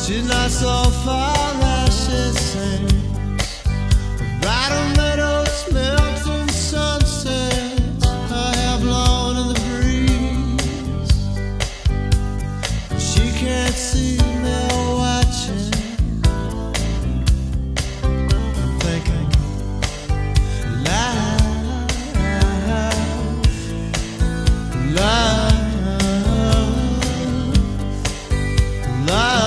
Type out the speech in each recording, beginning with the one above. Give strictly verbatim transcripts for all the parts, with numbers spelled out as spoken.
She's not so far as she seems. Bridal meadows, melting sunsets, her hair blowing in the breeze. She can't see me watching. I'm thinking, love, love, love.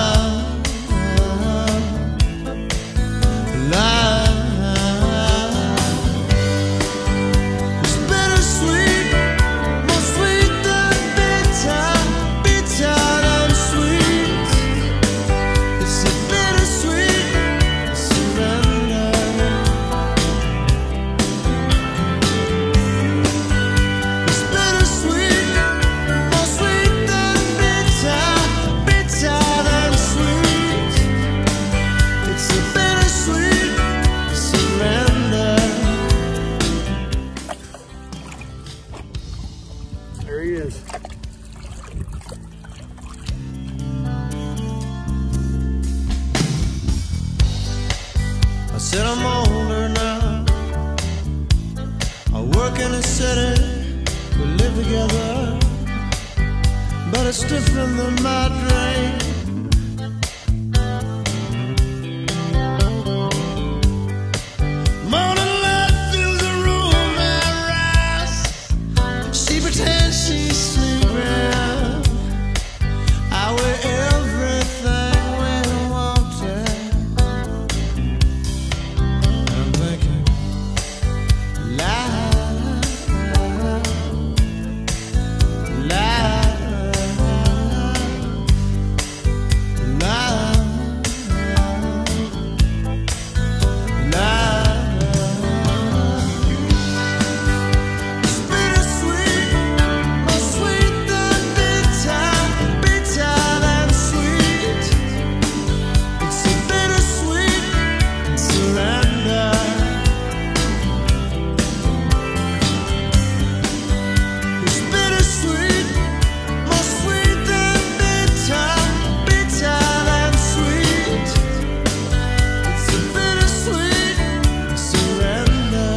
There he is. I said I'm older now. I work in a city, we live together, but it's different than my dream. Morning light fills the room I rise. She pretends she's sleeping. I wear everything we wanted. I'm thinking, lie, lie, lie, lie. It's bittersweet, more sweet than bitter, bitter than sweet. It's a bittersweet surrender. It's bittersweet, more sweet than bitter, bitter than sweet. It's a bittersweet surrender.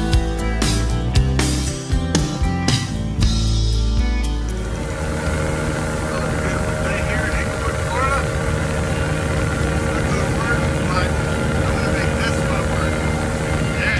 Stay here in Inglewood, Florida. I'm going to work, but I'm going to make this my work. Yeah.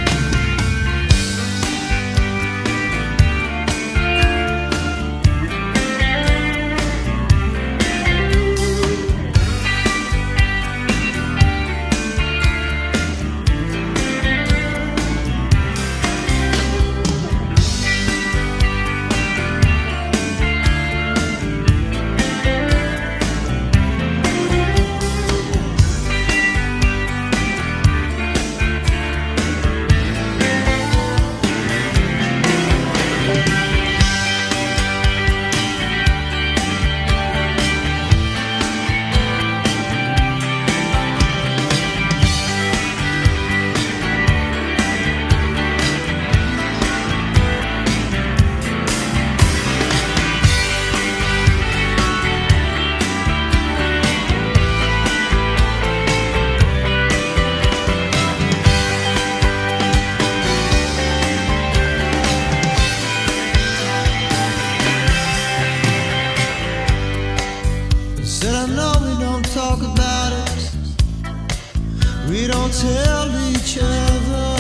Said I know we don't talk about it, we don't tell each other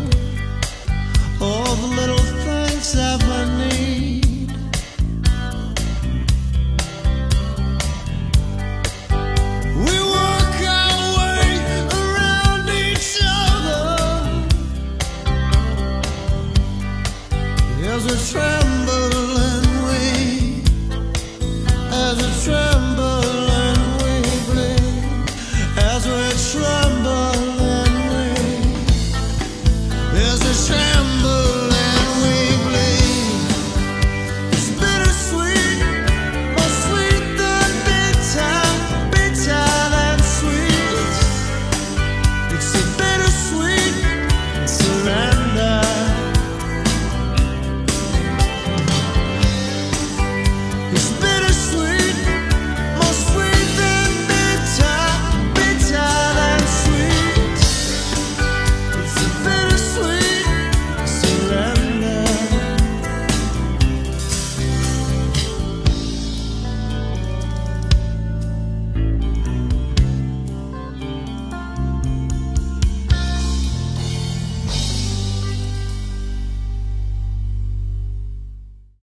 all the little things that we need. We work our way around each other as we tremble and we, as we tremble.